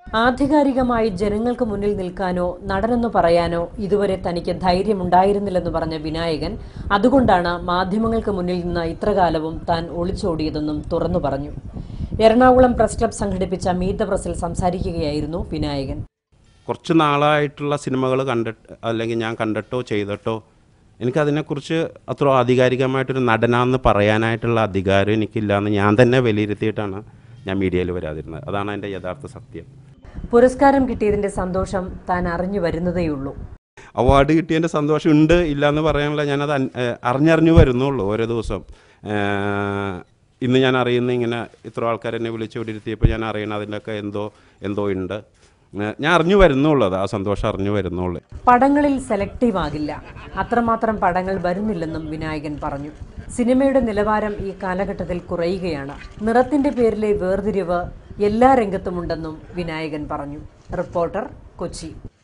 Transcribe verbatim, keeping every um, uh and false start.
ആധികാരികമായി ജനങ്ങൾക്ക് മുന്നിൽ നിൽക്കാനോ നടനെന്ന് പറയാനോ ഇതുവരെ തനിക്ക് ധൈര്യമുണ്ടായിരുന്നില്ലെന്ന് പറഞ്ഞ വിനായകൻ അതുകൊണ്ടാണ് മാധ്യമങ്ങൾക്ക് മുന്നിൽ നിന്ന് ഇത്രകാലവും താൻ ഒളിച്ചോടിയതെന്നും തുറന്നു പറഞ്ഞു. എറണാകുളം പ്രസ് ക്ലബ് സംഘടിപ്പിച്ച മീറ്റ് ദ പ്രസിൽ സംസാരിക്കുകയായിരുന്നു വിനായകൻ. കുറച്ച് നാളായിട്ടുള്ള സിനിമകൾ കണ്ടിട്ട് അല്ലെങ്കിൽ ഞാൻ കണ്ടിട്ടോ ചെയ്തിട്ടോ എനിക്കതിനെക്കുറിച്ച് അത്ര ആധികാരികമായിട്ടൊരു നടനാന്ന് പറയാനായിട്ടുള്ള അധികാരം എനിക്കില്ലയെന്ന് ഞാൻ തന്നെ വിലയിരുത്തിയിട്ടാണ് ഞാൻ മീഡിയയിൽ വരാതിരുന്നത്. അതാണ് എൻ്റെ യഥാർത്ഥ സത്യം. പുരസ്കാരം കിട്ടിയതിൻ്റെ സന്തോഷം താൻ അറിഞ്ഞു വരുന്നതേയുള്ളൂ. അവാർഡ് കിട്ടിയതിൻ്റെ സന്തോഷം ഉണ്ട് ഇല്ല എന്ന് പറയാനുള്ള ഞാനത് അറിഞ്ഞറിഞ്ഞു വരുന്നുള്ളൂ ഓരോ ദിവസം. ഇന്ന് ഞാൻ അറിയുന്ന ഇങ്ങനെ ഇത്ര ആൾക്കാർ എന്നെ വിളിച്ചുകൊണ്ടിരുത്തിയപ്പോൾ ഞാൻ അറിയണം അതിൻ്റെയൊക്കെ എന്തോ എന്തോ ഉണ്ട്. ഞാൻ അറിഞ്ഞു വരുന്നുള്ളത് ആ സന്തോഷം അറിഞ്ഞു വരുന്നുള്ളൂ. പടങ്ങളിൽ സെലക്റ്റീവ് ആകില്ല, അത്രമാത്രം പടങ്ങൾ വരുന്നില്ലെന്നും വിനായകൻ പറഞ്ഞു. സിനിമയുടെ നിലവാരം ഈ കാലഘട്ടത്തിൽ കുറയുകയാണ്. നിറത്തിന്റെ പേരിലെ വേർതിരിവ് എല്ലാ രംഗത്തുമുണ്ടെന്നും വിനായകൻ പറഞ്ഞു. റിപ്പോർട്ടർ, കൊച്ചി.